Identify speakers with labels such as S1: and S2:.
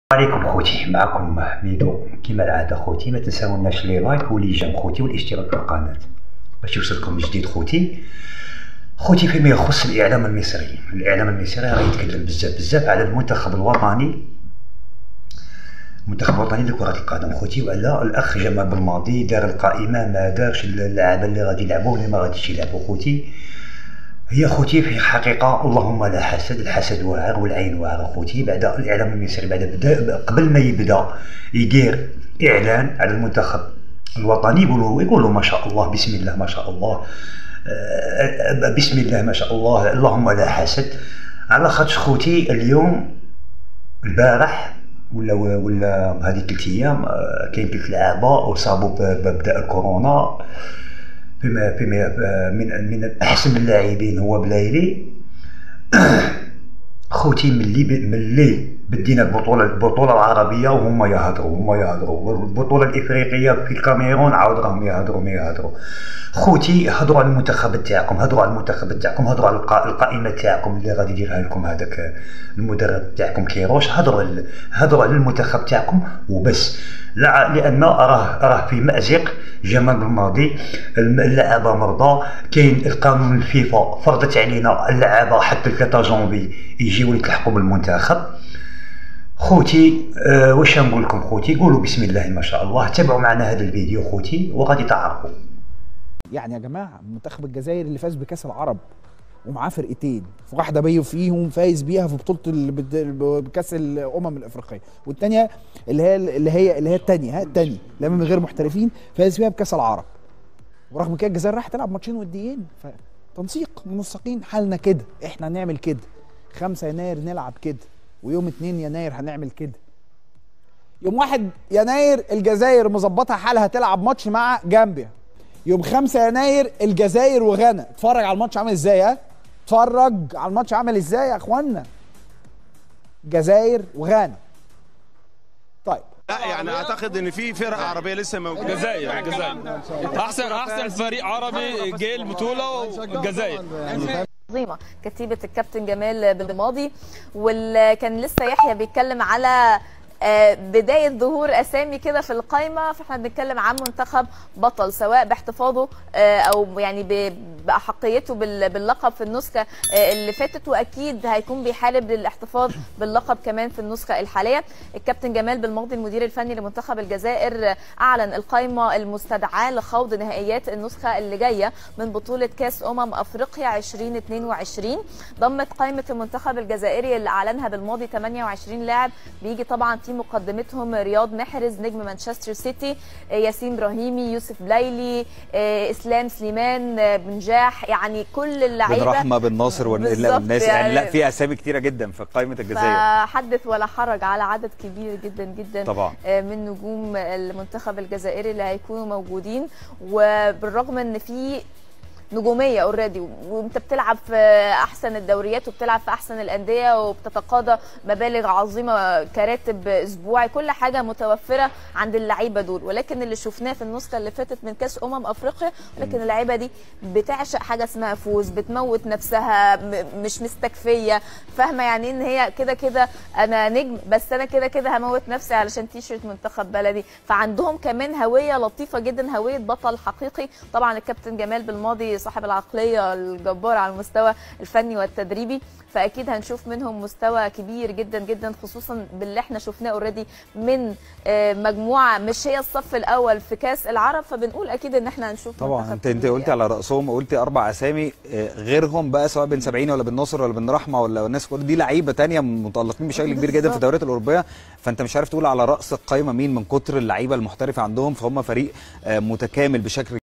S1: عليكم خوتي، معكم ميدو كما العاده. خوتي ما تنساوناش لي لايك ولي جيم خوتي والاشتراك في القناه باش يوصلكم جديد خوتي فيما يخص الاعلام المصري. الاعلام المصري راه يتكلم بزاف على المنتخب الوطني لكرة القدم خوتي، وعلى الاخ جمال بالماضي دار القائمه ما دارش اللعابه اللي غادي يلعبوا واللي ما غاديش يلعبوا. خوتي هي خوتي في الحقيقه اللهم لا حسد، الحسد واعر والعين واعره خوتي. بعد الاعلام المصري قبل ما يبدا يدير اعلان على المنتخب الوطني يقولوا ما شاء الله، بسم الله ما شاء الله، بسم الله ما شاء الله، اللهم لا حسد. على خاطر خوتي اليوم البارح ولا هذه 3 ايام كاين 3 لعابه اصابوا ببداء الكورونا. من احسن اللاعبين هو بلايلي خوتي. ملي بدينا البطوله العربيه وهم يهضروا والبطوله الافريقيه في الكاميرون عاود راهم يهضروا خوتي. هضروا على المنتخب تاعكم، هضروا على القائمه تاعكم اللي غادي يديرها لكم هذاك المدرب تاعكم كيروش. هضروا على المنتخب تاعكم وبس، لان راه في مأزق جمال بالماضي. اللعابه مرضى، كاين القانون الفيفا فرضت علينا اللعابه حتى 3 جونفي يجيو يتلحقوا بالمنتخب خوتي. واش نقول لكم خوتي؟ قولوا بسم الله ما شاء الله. تابعوا معنا هذا الفيديو خوتي وغادي تعرفوا.
S2: يعني يا جماعه منتخب الجزائر اللي فاز بكاس العرب ومعاه فرقتين، واحده بيو فيهم فايز بيها في بطوله بكاس الامم الافريقيه، والثانيه اللي هي الثانيه اللي من غير محترفين فاز بيها بكاس العرب. ورغم كده الجزائر راح تلعب ماتشين وديين، فتنسيق منسقين حالنا كده. احنا هنعمل كده 5 يناير نلعب كده، ويوم 2 يناير هنعمل كده. يوم 1 يناير الجزائر مظبطها حالها تلعب ماتش مع جامبيا. يوم 5 يناير الجزائر وغانا. اتفرج على الماتش عامل ازاي، اتفرج على الماتش عامل ازاي يا اخوانا. الجزائر وغانا. طيب
S3: لا يعني اعتقد ان في فرق عربيه لسه موجوده.
S4: الجزائر احسن فريق عربي جه البطوله والجزائر.
S5: عظيمه كتيبه الكابتن جمال بالماضي، واللي كان لسه يحيى بيتكلم على بداية ظهور أسامي كده في القائمة. فاحنا بنتكلم عن منتخب بطل، سواء باحتفاظه أو يعني بأحقيته باللقب في النسخة اللي فاتت، وأكيد هيكون بيحارب للاحتفاظ باللقب كمان في النسخة الحالية. الكابتن جمال بالماضي المدير الفني لمنتخب الجزائر أعلن القائمة المستدعاة لخوض نهائيات النسخة اللي جاية من بطولة كاس أفريقيا 2022. ضمت قائمة المنتخب الجزائري اللي أعلنها بالماضي 28 لاعب، بيجي طبعا في مقدمتهم رياض محرز نجم مانشستر سيتي، ياسين ابراهيمي، يوسف بلايلي، اسلام سليمان، بنجاح، يعني كل اللعيبه،
S6: بن رحمه، بن ناصر والناس يعني لا في اسامي كتيره جدا في قائمه الجزائر.
S5: حدث ولا حرج على عدد كبير جدا
S6: طبعا
S5: من نجوم المنتخب الجزائري اللي هيكونوا موجودين. وبالرغم ان في نجوميه اوريدي، وانت بتلعب في احسن الدوريات وبتلعب في احسن الانديه وبتتقاضى مبالغ عظيمه كراتب اسبوعي، كل حاجه متوفره عند اللعيبه دول. ولكن اللي شفناه في النسخه اللي فاتت من كاس افريقيا، ولكن اللعيبه دي بتعشق حاجه اسمها فوز، بتموت نفسها، مش مستكفيه، فاهمه يعني ان هي كده انا نجم، بس انا كده هموت نفسي علشان تيشيرت منتخب بلدي. فعندهم كمان هويه لطيفه جدا، هويه بطل حقيقي. طبعا الكابتن جمال بالماضي صاحب العقليه الجباره على المستوى الفني والتدريبي، فاكيد هنشوف منهم مستوى كبير جدا خصوصا باللي احنا شفناه اوريدي من مجموعه مش هي الصف الاول في كاس العرب. فبنقول اكيد ان احنا هنشوف
S6: طبعا. انت قلتي على راسهم، قلتي 4 اسامي غيرهم بقى، سواء بن سبعين ولا بن ناصر ولا بن رحمه ولا الناس كل دي لعيبه ثانيه متالقين بشكل كبير جدا في الدوريات الاوروبيه. فانت مش عارف تقول على راس القائمه مين من كتر اللعيبه المحترفه عندهم، فهم فريق متكامل بشكل